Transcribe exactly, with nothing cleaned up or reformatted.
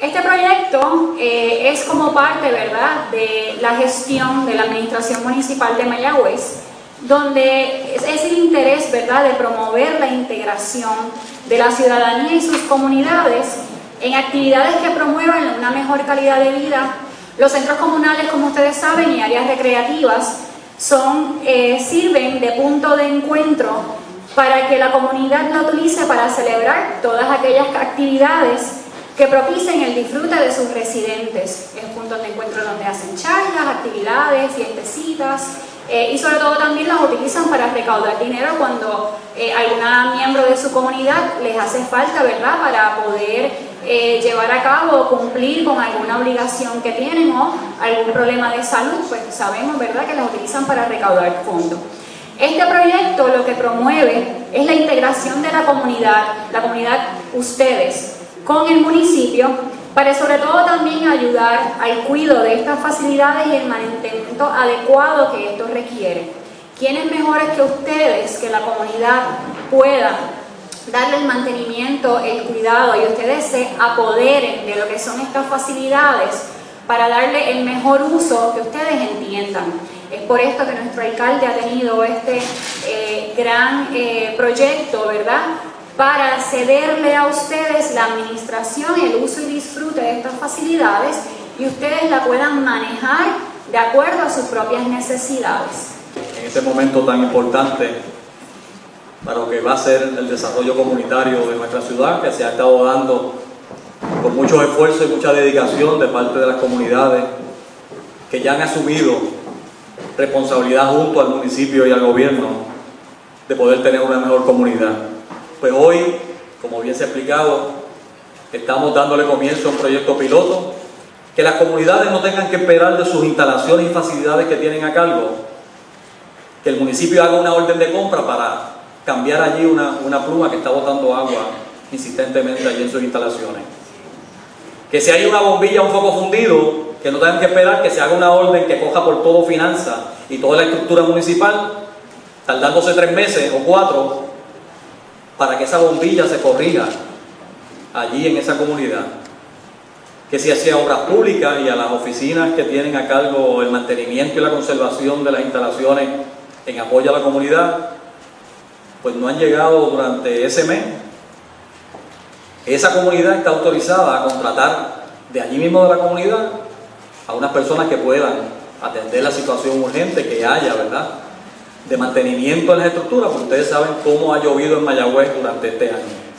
Este proyecto eh, es como parte, ¿verdad?, de la gestión de la Administración Municipal de Mayagüez, donde es, es el interés, ¿verdad?, de promover la integración de la ciudadanía y sus comunidades en actividades que promuevan una mejor calidad de vida. Los centros comunales, como ustedes saben, y áreas recreativas son, eh, sirven de punto de encuentro para que la comunidad la utilice para celebrar todas aquellas actividades que propicien el disfrute de sus residentes. Es puntos de encuentro donde hacen charlas, actividades, fiestecitas, eh, y sobre todo también las utilizan para recaudar dinero cuando eh, algún miembro de su comunidad les hace falta, ¿verdad?, para poder eh, llevar a cabo o cumplir con alguna obligación que tienen o algún problema de salud, pues sabemos, ¿verdad?, que las utilizan para recaudar fondos. Este proyecto lo que promueve es la integración de la comunidad, la comunidad, ustedes, con el municipio, para sobre todo también ayudar al cuidado de estas facilidades y el mantenimiento adecuado que esto requiere. ¿Quiénes mejores que ustedes, que la comunidad pueda darle el mantenimiento, el cuidado, y ustedes se apoderen de lo que son estas facilidades para darle el mejor uso que ustedes entiendan? Es por esto que nuestro alcalde ha tenido este eh, gran eh, proyecto, ¿verdad?, para cederle a ustedes la administración, el uso y disfrute de estas facilidades, y ustedes la puedan manejar de acuerdo a sus propias necesidades. En este momento tan importante para lo que va a ser el desarrollo comunitario de nuestra ciudad, que se ha estado dando con mucho esfuerzo y mucha dedicación de parte de las comunidades que ya han asumido responsabilidad junto al municipio y al gobierno de poder tener una mejor comunidad. Pues hoy, como bien se ha explicado, estamos dándole comienzo a un proyecto piloto, que las comunidades no tengan que esperar de sus instalaciones y facilidades que tienen a cargo, que el municipio haga una orden de compra para cambiar allí una, una pluma que está botando agua insistentemente allí en sus instalaciones. Que si hay una bombilla o un foco fundido, que no tengan que esperar que se haga una orden que coja por todo finanzas y toda la estructura municipal, tardándose tres meses o cuatro, para que esa bombilla se corrija allí en esa comunidad. Que si hacia obras públicas y a las oficinas que tienen a cargo el mantenimiento y la conservación de las instalaciones en apoyo a la comunidad, pues no han llegado durante ese mes. Esa comunidad está autorizada a contratar de allí mismo de la comunidad a unas personas que puedan atender la situación urgente que haya, ¿verdad?, de mantenimiento en las estructuras, porque ustedes saben cómo ha llovido en Mayagüez durante este año.